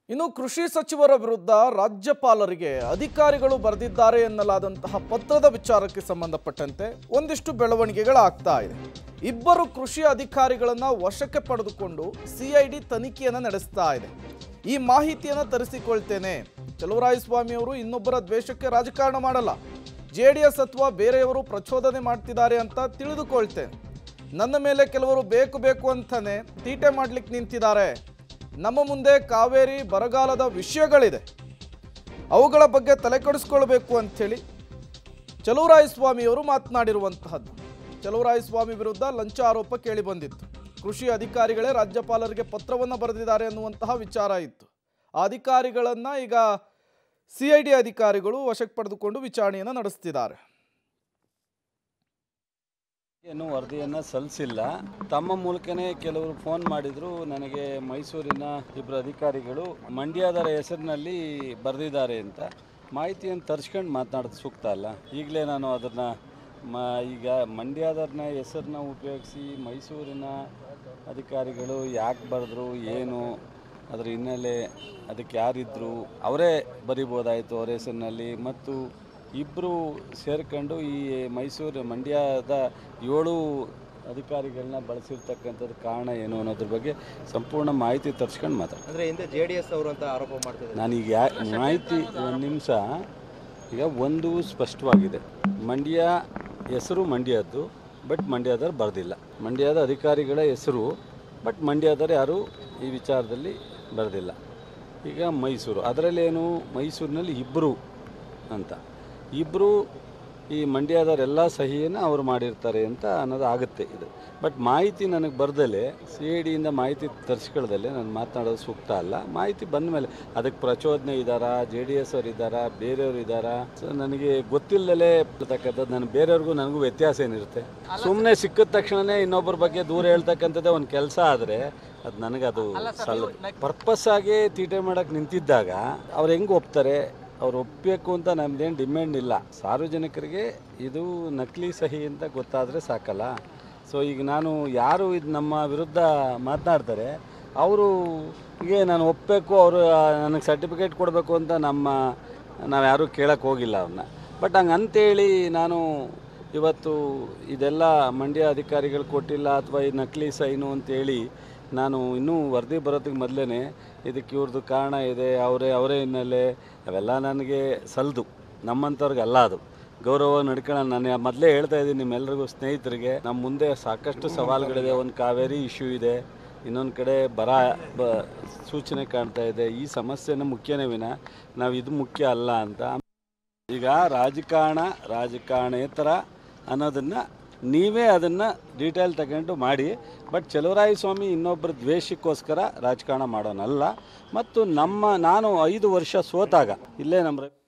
ಇನ್ನು ಕೃಷಿ ಸಚಿವರ ವಿರುದ್ಧ ರಾಜ್ಯಪಾಲರಿಗೆ ಅಧಿಕಾರಿಗಳು ಬರೆದಿದ್ದಾರೆ ಎನ್ನಲಾದಂತಹ ಪತ್ರದ ವಿಚಾರಕ್ಕೆ ಸಂಬಂಧಪಟ್ಟಂತೆ ಒಂದಿಷ್ಟು ಬೆಳವಣಿಗೆಗಳಾಗ್ತಾ ಇದೆ. ಇಬ್ಬರು ಕೃಷಿ ಅಧಿಕಾರಿಗಳನ್ನು ವಶಕ್ಕೆ ಪಡೆದುಕೊಂಡು ಸಿಐಡಿ ತನಿಖೆಯನ್ನು ನಡೆಸ್ತಾ ಇದೆ. ಈ ಮಾಹಿತಿಯನ್ನು ತರಿಸಿಕೊಳ್ತೇನೆ. ಚಲುವರಾಯಸ್ವಾಮಿ ಅವರು ಇನ್ನೊಬ್ಬರ ದ್ವೇಷಕ್ಕೆ ರಾಜಕಾರಣ ಮಾಡಲ್ಲ, ಜೆಡಿಎಸ್ ಅಥವಾ ಬೇರೆಯವರು ಪ್ರಚೋದನೆ ಮಾಡ್ತಿದ್ದಾರೆ ಅಂತ ತಿಳಿದುಕೊಳ್ತೇನೆ. ನನ್ನ ಮೇಲೆ ಕೆಲವರು ಬೇಕು ಅಂತಾನೆ ತೀಟೆ ಮಾಡ್ಲಿಕ್ಕೆ ನಿಂತಿದ್ದಾರೆ. ನಮ್ಮ ಮುಂದೆ ಕಾವೇರಿ ಬರಗಾಲದ ವಿಷಯಗಳಿದೆ, ಅವುಗಳ ಬಗ್ಗೆ ತಲೆ ಕೆಡಿಸ್ಕೊಳ್ಬೇಕು ಅಂಥೇಳಿ ಚಲುವರಾಯಸ್ವಾಮಿಯವರು ಮಾತನಾಡಿರುವಂತಹದ್ದು. ಚಲುವರಾಯಸ್ವಾಮಿ ವಿರುದ್ಧ ಲಂಚ ಆರೋಪ ಕೇಳಿ ಬಂದಿತ್ತು. ಕೃಷಿ ಅಧಿಕಾರಿಗಳೇ ರಾಜ್ಯಪಾಲರಿಗೆ ಪತ್ರವನ್ನು ಬರೆದಿದ್ದಾರೆ ಅನ್ನುವಂತಹ ವಿಚಾರ ಇತ್ತು. ಆ ಅಧಿಕಾರಿಗಳನ್ನು ಈಗ ಸಿಐಡಿ ಅಧಿಕಾರಿಗಳು ವಶಕ್ಕೆ ಪಡೆದುಕೊಂಡು ವಿಚಾರಣೆಯನ್ನು ನಡೆಸ್ತಿದ್ದಾರೆ. ಏನು ವರದಿಯನ್ನು ಸಲ್ಲಿಸಿಲ್ಲ. ತಮ್ಮ ಮೂಲಕನೇ ಕೆಲವರು ಫೋನ್ ಮಾಡಿದ್ರು ನನಗೆ, ಮೈಸೂರಿನ ಇಬ್ಬರು ಅಧಿಕಾರಿಗಳು ಮಂಡ್ಯದರ ಹೆಸರಿನಲ್ಲಿ ಬರೆದಿದ್ದಾರೆ ಅಂತ. ಮಾಹಿತಿಯನ್ನು ತರಿಸ್ಕೊಂಡು ಮಾತನಾಡೋದು ಸೂಕ್ತ ಅಲ್ಲ. ಈಗಲೇ ನಾನು ಅದನ್ನು ಈಗ ಮಂಡ್ಯದರ್ನ ಹೆಸರನ್ನ ಉಪಯೋಗಿಸಿ ಮೈಸೂರಿನ ಅಧಿಕಾರಿಗಳು ಯಾಕೆ ಬರೆದ್ರು, ಏನು ಅದರ ಹಿನ್ನೆಲೆ, ಅದಕ್ಕೆ ಯಾರಿದ್ರು, ಅವರೇ ಬರಿಬೋದಾಯಿತು ಅವ್ರ ಹೆಸರಿನಲ್ಲಿ. ಮತ್ತು ಇಬ್ಬರು ಸೇರ್ಕೊಂಡು ಈ ಮಂಡ್ಯದ 7 ಅಧಿಕಾರಿಗಳನ್ನ ಬಳಸಿರ್ತಕ್ಕಂಥದ್ದು ಕಾರಣ ಏನು ಅನ್ನೋದ್ರ ಬಗ್ಗೆ ಸಂಪೂರ್ಣ ಮಾಹಿತಿ ತರಿಸ್ಕೊಂಡು ಮಾತಾಡ್ತೀನಿ. ಅಂದರೆ ಹಿಂದೆ JDS ಅವರು ಅಂತ ಆರೋಪ ಮಾಡ್ತಿದ್ದಾರೆ. ನಾನೀಗ ಮಾಹಿತಿ ಒಂದು ನಿಮಿಷ. ಈಗ ಒಂದು ಸ್ಪಷ್ಟವಾಗಿದೆ, ಮಂಡ್ಯ ಹೆಸರು ಮಂಡ್ಯದ್ದು, ಬಟ್ ಮಂಡ್ಯದವ್ರು ಬರೆದಿಲ್ಲ. ಮಂಡ್ಯದ ಅಧಿಕಾರಿಗಳ ಹೆಸರು, ಬಟ್ ಮಂಡ್ಯದವ್ರು ಯಾರು ಈ ವಿಚಾರದಲ್ಲಿ ಬರೆದಿಲ್ಲ. ಈಗ ಮೈಸೂರು, ಅದರಲ್ಲೇನು ಮೈಸೂರಿನಲ್ಲಿ ಇಬ್ಬರು ಅಂತ, ಇಬ್ಬರು ಈ ಮಂಡ್ಯದವರೆಲ್ಲ ಸಹಿಯನ್ನು ಅವರು ಮಾಡಿರ್ತಾರೆ ಅಂತ ಅನ್ನೋದು ಆಗುತ್ತೆ ಇದು. ಬಟ್ ಮಾಹಿತಿ ನನಗೆ ಬರ್ದಲೆ, CIDಯಿಂದ ಮಾಹಿತಿ ತರಿಸ್ಕೊಳ್ದಲ್ಲೇ ನಾನು ಮಾತನಾಡೋದು ಸೂಕ್ತ ಅಲ್ಲ. ಮಾಹಿತಿ ಬಂದ ಮೇಲೆ ಅದಕ್ಕೆ ಪ್ರಚೋದನೆ ಇದ್ದಾರಾ, JDS ಅವ್ರು ಇದ್ದಾರಾ, ಬೇರೆಯವರು ಇದ್ದಾರಾ, ಸೊ ನನಗೆ ಗೊತ್ತಿಲ್ಲದಲೇ ಇರ್ತಕ್ಕಂಥದ್ದು. ನಾನು ಬೇರೆಯವ್ರಿಗೂ ನನಗೂ ವ್ಯತ್ಯಾಸ ಏನಿರುತ್ತೆ. ಸುಮ್ಮನೆ ಸಿಕ್ಕಿದ ತಕ್ಷಣವೇ ಇನ್ನೊಬ್ಬರ ಬಗ್ಗೆ ದೂರ ಹೇಳ್ತಕ್ಕಂಥದ್ದೇ ಒಂದು ಕೆಲಸ ಆದರೆ ಅದು ನನಗದು ಸಲ್ಲ. ಪರ್ಪಸ್ ಆಗಿ ತೀಟೆ ಮಾಡೋಕ್ಕೆ ನಿಂತಿದ್ದಾಗ ಅವ್ರು ಹೆಂಗೆ ಒಪ್ತಾರೆ? ಅವ್ರು ಒಪ್ಪಬೇಕು ಅಂತ ನಮ್ಮದೇನು ಡಿಮ್ಯಾಂಡ್ ಇಲ್ಲ. ಸಾರ್ವಜನಿಕರಿಗೆ ಇದು ನಕಲಿ ಸಹಿ ಅಂತ ಗೊತ್ತಾದರೆ ಸಾಕಲ್ಲ. ಸೊ ಈಗ ನಾನು ಯಾರು ಇದು ನಮ್ಮ ವಿರುದ್ಧ ಮಾತನಾಡ್ತಾರೆ ಅವರು ಹೀಗೆ ನಾನು ಒಪ್ಪಬೇಕು, ಅವರು ನನಗೆ ಸರ್ಟಿಫಿಕೇಟ್ ಕೊಡಬೇಕು ಅಂತ ನಾವು ಯಾರೂ ಕೇಳಕ್ಕೆ ಹೋಗಿಲ್ಲ ಅವ್ರನ್ನ. ಬಟ್ ಹಂಗೆ ಅಂತೇಳಿ ನಾನು ಇವತ್ತು ಇದೆಲ್ಲ ಮಂಡ್ಯ ಅಧಿಕಾರಿಗಳು ಕೊಟ್ಟಿಲ್ಲ ಅಥವಾ ಈ ನಕಲಿ ಸೈನು ಅಂತೇಳಿ ನಾನು ಇನ್ನೂ ವರದಿ ಬರೋದಕ್ಕೆ ಮೊದಲೇ ಇದಕ್ಕೆ ಇವ್ರದ್ದು ಕಾರಣ ಇದೆ, ಅವರೇ ಹಿನ್ನೆಲೆ, ಅವೆಲ್ಲ ನನಗೆ ಸಲ್ದು. ನಮ್ಮಂಥವ್ರಿಗೆ ಅಲ್ಲ ಅದು. ಗೌರವ ನಡ್ಕೊಳ್ಳೋಣ. ನಾನು ಮೊದಲೇ ಹೇಳ್ತಾ ಇದ್ದೀನಿ ನಿಮ್ಮೆಲ್ಲರಿಗೂ, ಸ್ನೇಹಿತರಿಗೆ, ನಮ್ಮ ಮುಂದೆ ಸಾಕಷ್ಟು ಸವಾಲುಗಳಿದೆ. ಒಂದು ಕಾವೇರಿ ಇಶ್ಯೂ ಇದೆ, ಇನ್ನೊಂದು ಕಡೆ ಸೂಚನೆ ಕಾಣ್ತಾ ಇದೆ. ಈ ಸಮಸ್ಯೆನ ಮುಖ್ಯನೇ ವಿನ ನಾವು ಇದು ಮುಖ್ಯ ಅಲ್ಲ ಅಂತ. ಈಗ ರಾಜಕಾರಣೇತರ ಅನ್ನೋದನ್ನು ನೀವೇ ಅದನ್ನು ಡೀಟೇಲ್ ತಗೊಂಡು ಮಾಡಿ. ಬಟ್ ಚಲುವರಾಯಸ್ವಾಮಿ ಇನ್ನೊಬ್ಬರ ದ್ವೇಷಕ್ಕೋಸ್ಕರ ರಾಜಕಾರಣ ಮಾಡೋನಲ್ಲ. ಮತ್ತು ನಾನು 5 ವರ್ಷ ಸೋತಾಗ ಇಲ್ಲೇ ನಮ್ಮ